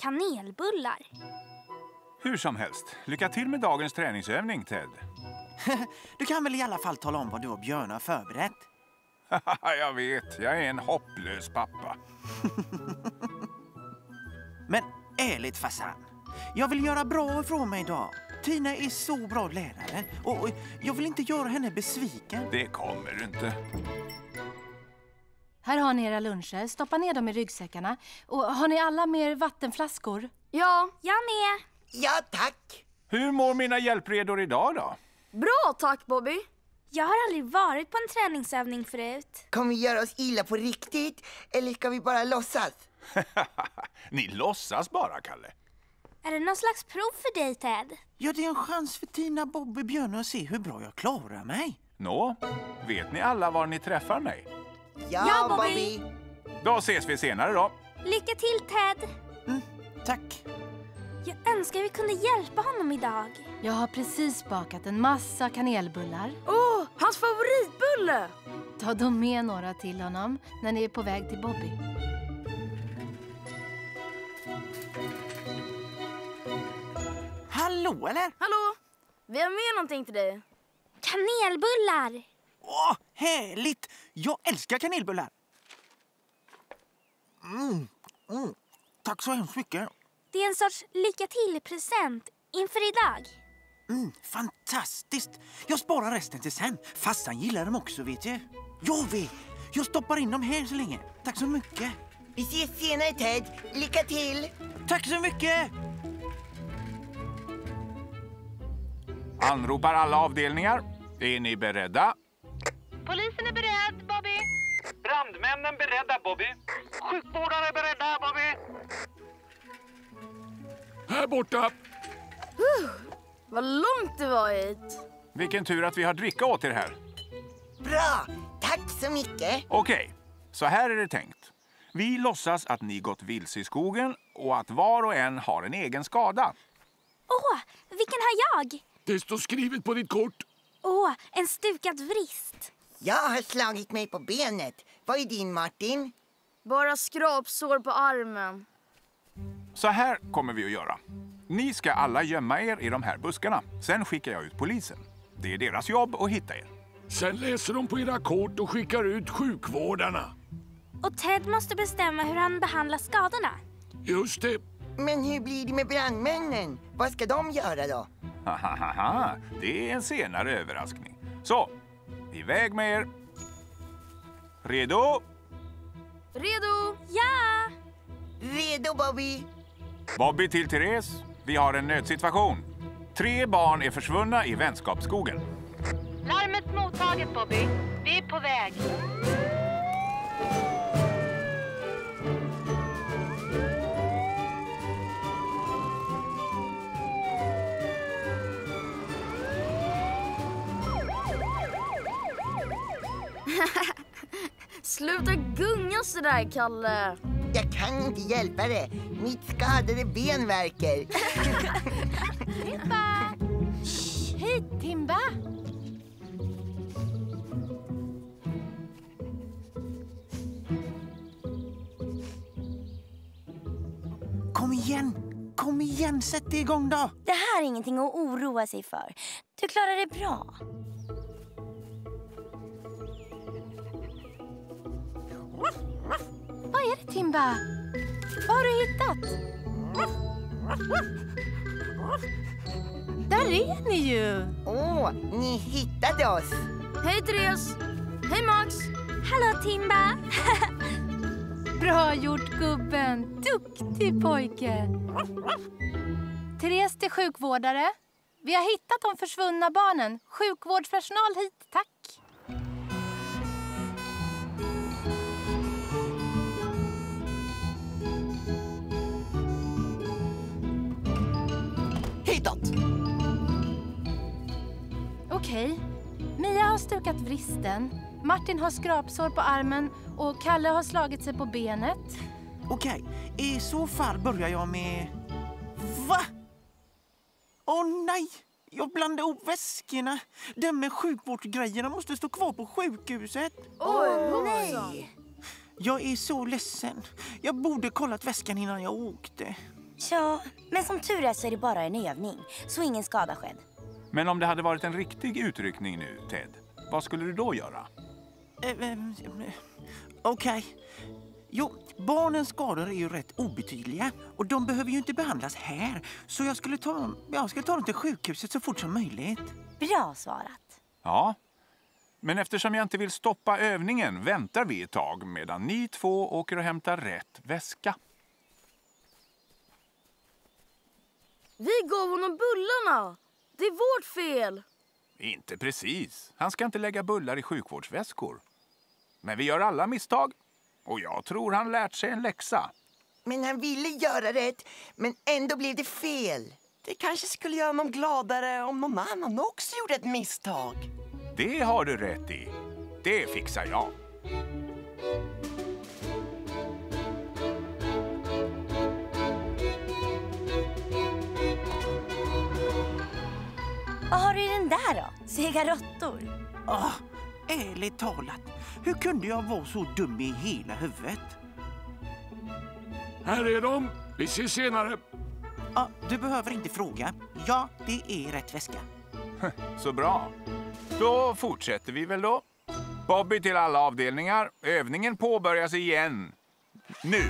kanelbullar. Hur som helst, lycka till med dagens träningsövning, Ted. Du kan väl i alla fall tala om vad du och Björn har förberett? Jag vet, jag är en hopplös pappa. Men ärligt farsan, jag vill göra bra ifrån mig idag. Tina är så bra lärare och jag vill inte göra henne besviken. Det kommer du inte. Här har ni era luncher. Stoppa ner dem i ryggsäckarna. Och har ni alla mer vattenflaskor? Ja, jag med. Ja, tack. Hur mår mina hjälpredor idag då? Bra, tack Bobby. Jag har aldrig varit på en träningsövning förut. Kommer vi göra oss illa på riktigt eller ska vi bara låtsas? Ni låtsas bara, Kalle. Är det någon slags prov för dig, Ted? Ja, det är en chans för Tina, Bobby, Björn att se hur bra jag klarar mig. Nå, vet ni alla var ni träffar mig? Ja, Bobby. Då ses vi senare då. Lycka till, Ted. Tack. Jag önskar vi kunde hjälpa honom idag. Jag har precis bakat en massa kanelbullar. Åh, hans favoritbulle! Ta då med några till honom när ni är på väg till Bobby. Hallå, eller? Hallå, vi har med någonting till dig. Kanelbullar! Åh, härligt! Jag älskar kanelbullar. Tack så hemskt mycket. Det är en sorts lycka till-present inför idag. Fantastiskt! Jag sparar resten till sen. Fassan gillar dem också, vet jag. Jag vet! Jag stoppar in dem här så länge. Tack så mycket. Vi ses senare, Ted. Lycka till. Tack så mycket! Anropar alla avdelningar. Är ni beredda? Polisen är beredd, Bobby. Brandmännen beredda, Bobby. Sjukvårdare beredda, Bobby. Här borta. Vad långt det var hit. Vilken tur att vi har dricka åt er här. Bra. Tack så mycket. Okej, så här är det tänkt. Vi låtsas att ni gått vilse i skogen och att var och en har en egen skada. Åh, vilken har jag? Det står skrivet på ditt kort. Åh, en stukad vrist. Jag har slagit mig på benet. Vad är din, Martin? Bara skrapsår på armen. Så här kommer vi att göra. Ni ska alla gömma er i de här buskarna. Sen skickar jag ut polisen. Det är deras jobb att hitta er. Sen läser de på era kort och skickar ut sjukvårdarna. Och Ted måste bestämma hur han behandlar skadorna. Just det. Men hur blir det med brandmännen? Vad ska de göra då? Hahaha, det är en senare överraskning. Så, iväg med er. Redo? Redo? Ja! Redo, Bobby. Bobby till Therese. Vi har en nödsituation. 3 barn är försvunna i vänskapsskogen. Larmet mottaget, Bobby. Vi är på väg. Sluta gunga så där, Kalle. Jag kan inte hjälpa det. Mitt skadade ben värker. Timba! Hej, Timba! Kom igen, sätt igång då. Det här är ingenting att oroa sig för. Du klarar det bra. Vad är det, Timba? Vad har du hittat? Där är ni ju! Åh, ni hittade oss. Hej, Therese. Hej, Max. Hallå, Timba! Bra gjort, gubben. Duktig pojke. Therese till sjukvårdare. Vi har hittat de försvunna barnen. Sjukvårdspersonal hit, tack. Hitåt! Okej. Mia har stukat vristen. Martin har skrapsår på armen och Kalle har slagit sig på benet. Okej, i så fall börjar jag med... Va? Åh nej! Jag blandade ihop väskorna. De med sjukvårdsgrejerna måste stå kvar på sjukhuset. Åh, nej. Jag är så ledsen. Jag borde kollat väskan innan jag åkte. Ja, men som tur är så är det bara en övning, så ingen skada skedd. Men om det hade varit en riktig utryckning nu, Ted, vad skulle du då göra? Okej. Jo, barnens skador är ju rätt obetydliga och de behöver ju inte behandlas här. Så jag skulle ta dem till sjukhuset så fort som möjligt. Bra svarat. Ja, men eftersom jag inte vill stoppa övningen väntar vi ett tag medan ni två åker och hämtar rätt väska. Vi gav honom bullarna. Det är vårt fel. Inte precis. Han ska inte lägga bullar i sjukvårdsväskor. Men vi gör alla misstag. Och jag tror han lärt sig en läxa. Men han ville göra rätt, men ändå blev det fel. Det kanske skulle göra honom gladare om någon annan också gjorde ett misstag. Det har du rätt i. Det fixar jag. Vad har du i den där då? Sega råttor? Ärligt talat. Hur kunde jag vara så dum i hela huvudet? Här är de. Vi ses senare. Ja, du behöver inte fråga. Ja, det är rätt väska. Så bra. Då fortsätter vi väl då. Bobby till alla avdelningar. Övningen påbörjas igen. Nu.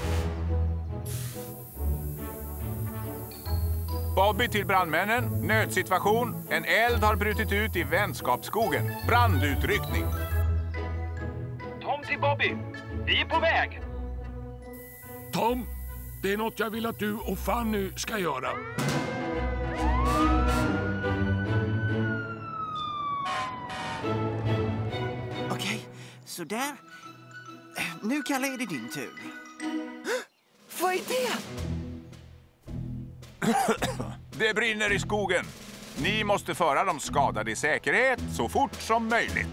Bobby till brandmännen. Nödsituation. En eld har brutit ut i vänskapsskogen. Brandutryckning. Tom till Bobby. Vi är på väg. Tom, det är något jag vill att du och Fanny ska göra. Okej, så där. Nu, Kalle, är det din tur. Vad är det? Det brinner i skogen. Ni måste föra de skadade i säkerhet så fort som möjligt.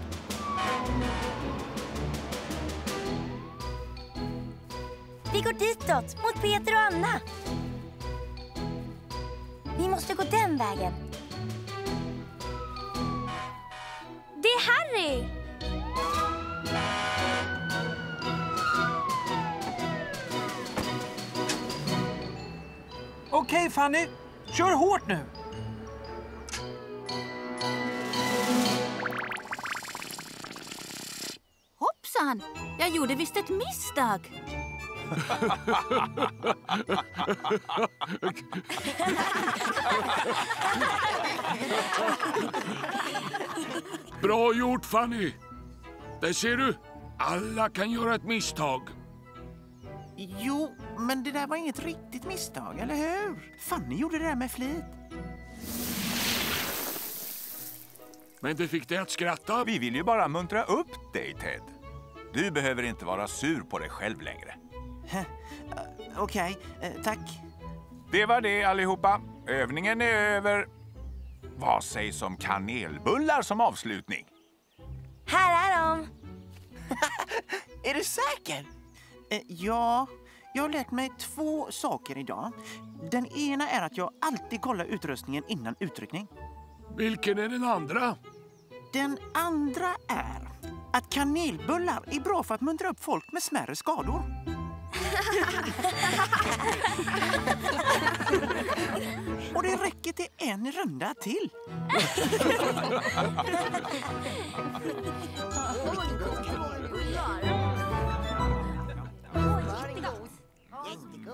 Vi går ditåt, mot Peter och Anna. Vi måste gå den vägen. Det är Harry. Okej, Fanny. Kör hårt nu. Hoppsan, jag gjorde visst ett misstag. Bra gjort, Fanny. Där ser du. Alla kan göra ett misstag. Jo, men det där var inget riktigt misstag, eller hur? Fanny gjorde det där med flit. Men det fick dig att skratta. Vi vill ju bara muntra upp dig, Ted. Du behöver inte vara sur på dig själv längre. Okej, tack. Det var det allihopa. Övningen är över. Vad sägs om kanelbullar som avslutning? Här är de. Är du säker? Ja, jag har lärt mig 2 saker idag. Den ena är att jag alltid kollar utrustningen innan utryckning. Vilken är den andra? Den andra är att kanelbullar är bra för att muntra upp folk med smärre skador. Och det räcker till en runda till. Jättegott.